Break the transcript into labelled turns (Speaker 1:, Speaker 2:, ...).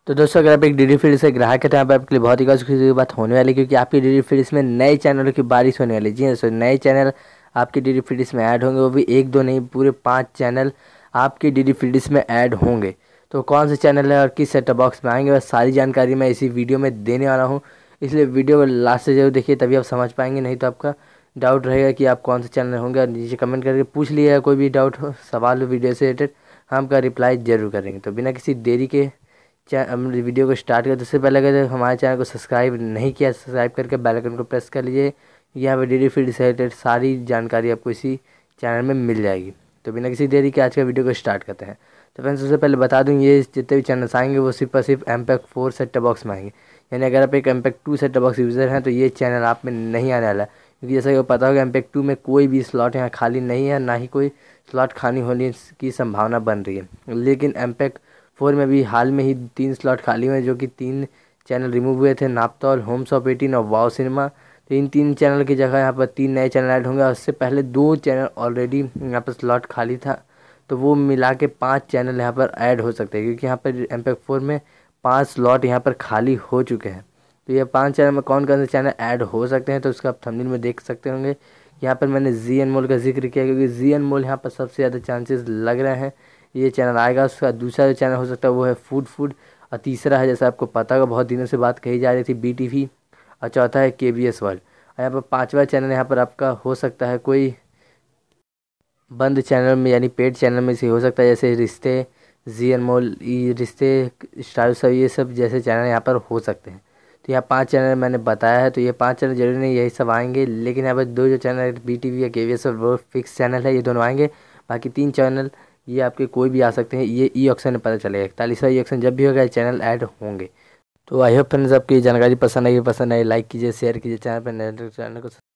Speaker 1: तो दोस्तों, अगर आप एक डीडी फ्रीज से ग्राहक है तो यहाँ पर आपके लिए बहुत ही खुशी की बात होने वाली है, क्योंकि आपकी डीडी फ्रीज में नए चैनलों की बारिश होने वाली है। जी हाँ दोस्तों, नए चैनल आपकी डीडी फ्रीज में ऐड होंगे, वो भी एक दो नहीं, पूरे 5 चैनल आपकी डीडी फ्रीज में ऐड होंगे। तो कौन से चैनल है और किस सेटअप बॉक्स में आएंगे, वह सारी जानकारी मैं इसी वीडियो में देने वाला हूँ। इसलिए वीडियो को लास्ट से जरूर देखिए, तभी आप समझ पाएंगे, नहीं तो आपका डाउट रहेगा कि आप कौन से चैनल होंगे। और नीचे कमेंट करके पूछ लिएगा, कोई भी डाउट हो, सवाल हो वीडियो से रिलेटेड, हम आपका रिप्लाई जरूर करेंगे। तो बिना किसी देरी के वीडियो को स्टार्ट करते उससे पहले अगर हमारे चैनल को सब्सक्राइब नहीं किया, सब्सक्राइब करके बेल आइकन को प्रेस कर लीजिए। यहाँ पे डीडी फ्री से रिलेटेड सारी जानकारी आपको इसी चैनल में मिल जाएगी। तो बिना किसी देरी के आज का वीडियो को स्टार्ट करते हैं। तो फ्रेंड्स, सबसे पहले बता दूँ, ये जितने भी चैनल्स आएंगे वो सिर्फ और सिर्फ एमपेक 4 सेटअप बॉक्स में आएंगे। यानी अगर आप एक एमपेक 2 सेटअप बॉक्स यूज़र हैं तो ये चैनल आप में नहीं आने वाला है, क्योंकि जैसा कि पता होगा एमपेक 2 में कोई भी स्लॉट यहाँ खाली नहीं है, ना ही कोई स्लॉट खाली होने की संभावना बन रही है। लेकिन एमपेक 4 में भी हाल में ही 3 स्लॉट खाली हुए हैं, जो कि 3 चैनल रिमूव हुए थे, नापतौल, होम्स ऑफ 18 और वाओ सिनेमा। तो इन 3 चैनल की जगह यहाँ पर 3 नए चैनल ऐड होंगे, और उससे पहले 2 चैनल ऑलरेडी यहाँ पर स्लॉट खाली था, तो वो मिला के 5 चैनल यहाँ पर ऐड हो सकते हैं, क्योंकि यहाँ पर एमपेक 4 में 5 स्लॉट यहाँ पर खाली हो चुके हैं। तो ये 5 चैनल में कौन कौन से चैनल ऐड हो सकते हैं, तो उसका आप थंबनेल में देख सकते होंगे। यहाँ पर मैंने जी अनमोल का जिक्र किया, क्योंकि जी अनमोल यहाँ पर सबसे ज़्यादा चांसेस लग रहे हैं ये चैनल आएगा। उसका दूसरा जो चैनल हो सकता है वो है फूड फूड, और तीसरा है, जैसा आपको पता होगा, बहुत दिनों से बात कही जा रही थी, BTV, और चौथा है KBS वर्ल्ड। और यहाँ पर 5वां चैनल यहाँ पर आपका हो सकता है कोई बंद चैनल में, यानी पेड चैनल में से हो सकता है, जैसे रिश्ते, जी अनमोल, ये रिश्ते, स्टार सब, ये सब जैसे चैनल यहाँ पर हो सकते हैं। तो यहाँ 5 चैनल मैंने बताया है, तो ये 5 चैनल जरूरी नहीं यही सब आएंगे, लेकिन यहाँ पर 2 जो चैनल BTV या KBS वो फिक्स चैनल है, ये दोनों आएंगे। बाकी 3 चैनल ये आपके कोई भी आ सकते हैं, ये ई ऑक्शन में पता चलेगा। 41वां ई ऑक्शन जब भी होगा, ये चैनल ऐड होंगे। तो आई होप फ्रेंड्स आपकी जानकारी पसंद आई लाइक कीजिए, शेयर कीजिए, चैनल पर नए चैनल को